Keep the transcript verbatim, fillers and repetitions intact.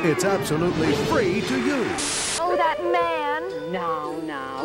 It's absolutely free to use. Oh, that man. Now, now.